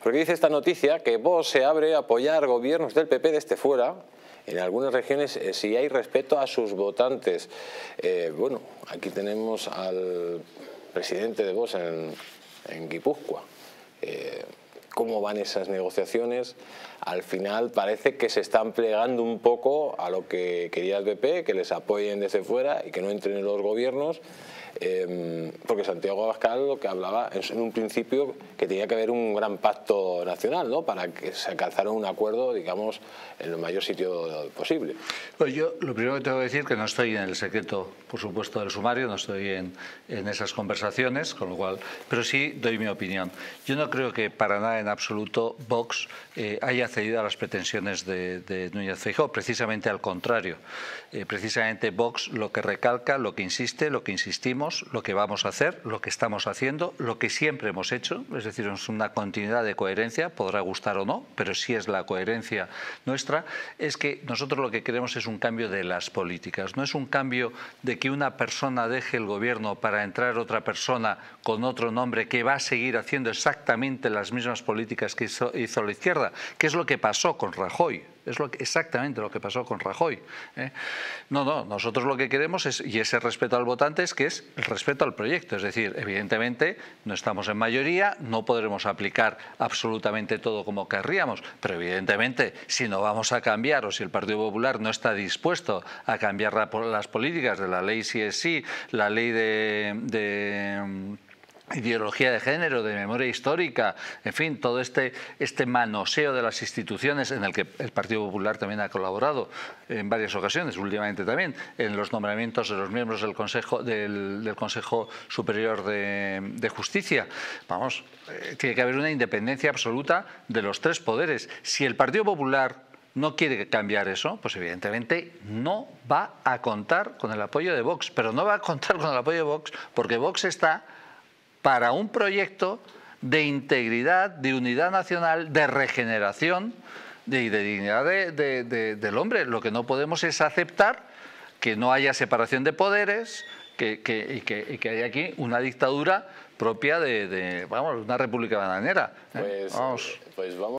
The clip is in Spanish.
Porque dice esta noticia que Vox se abre a apoyar gobiernos del PP desde fuera, en algunas regiones, si hay respeto a sus votantes. Bueno, aquí tenemos al presidente de Vox en Guipúzcoa. ¿Cómo van esas negociaciones? Al final parece que se están plegando un poco a lo que quería el PP, que les apoyen desde fuera y que no entren en los gobiernos, porque Santiago Abascal lo que hablaba en un principio que tenía que haber un gran pacto nacional, ¿no?, para que se alcanzara un acuerdo, digamos, en el mayor sitio posible. Pues yo lo primero que tengo que decir es que no estoy en el secreto, por supuesto, del sumario, no estoy en esas conversaciones, con lo cual, pero sí doy mi opinión. Yo no creo que para nada en absoluto Vox haya cedido a las pretensiones de Núñez Feijóo, precisamente al contrario. Precisamente Vox lo que recalca, lo que insiste, lo que insistimos, lo que vamos a hacer, lo que estamos haciendo, lo que siempre hemos hecho, es decir, es una continuidad de coherencia, podrá gustar o no, pero sí es la coherencia nuestra, es que nosotros lo que queremos es un cambio de las políticas, no es un cambio de que una persona deje el gobierno para entrar otra persona con otro nombre que va a seguir haciendo exactamente las mismas políticas que hizo la izquierda, que es lo que pasó con Rajoy. Es exactamente lo que pasó con Rajoy. No, nosotros lo que queremos es, y ese respeto al votante, es el respeto al proyecto. Es decir, evidentemente no estamos en mayoría, no podremos aplicar absolutamente todo como querríamos, pero evidentemente si no vamos a cambiar o si el Partido Popular no está dispuesto a cambiar las políticas de la ley sí es sí, la ley de ideología de género, de memoria histórica, en fin, todo este manoseo de las instituciones en el que el Partido Popular también ha colaborado en varias ocasiones, últimamente también, en los nombramientos de los miembros del Consejo Superior de Justicia. Vamos, tiene que haber una independencia absoluta de los tres poderes. Si el Partido Popular no quiere cambiar eso, pues evidentemente no va a contar con el apoyo de Vox, pero no va a contar con el apoyo de Vox porque Vox está para un proyecto de integridad, de unidad nacional, de regeneración y de dignidad del hombre. Lo que no podemos es aceptar que no haya separación de poderes, y que haya aquí una dictadura propia de una república bananera. Pues vamos.